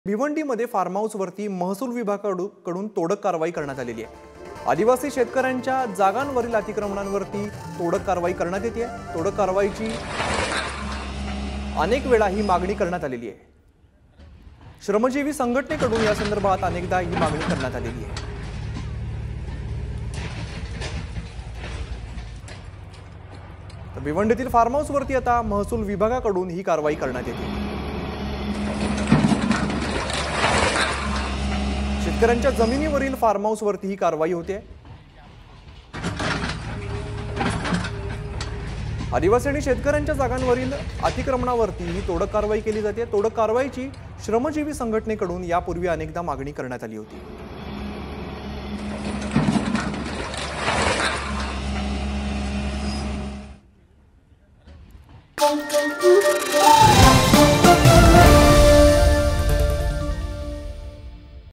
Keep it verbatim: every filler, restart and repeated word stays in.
भिवंडीमध्ये form हाऊसवरती महसूल विभागाकडून तोडक कारवाई करण्यात आलेली आहे। आदिवासी शेतकऱ्यांच्या जागांवरील अतिक्रमणांवरती तोडक कारवाई करण्यात येते। तोडक कारवाईची अनेक वेळा ही मागणी करण्यात आलेली आहे। श्रमजीवी संघटनेकडून या संदर्भात अनेकदा ही मागणी करण्यात आलेली आहे। तर भिवंडीतील फार्म हाऊसवरती आता महसूल विभागाकडून ही कारवाई करण्यात येते। शेतकऱ्यांच्या जमिनीवरील फार्म हाऊसवरती ही कारवाई होते। आदिवासी आणि शेतकऱ्यांच्या जागांवरील अतिक्रमणावरती ही तोडक कारवाई केली जाते। तोडक कारवाईची श्रमजीवी संघटनेकडून यापूर्वी अनेकदा मागणी करण्यात आली होती।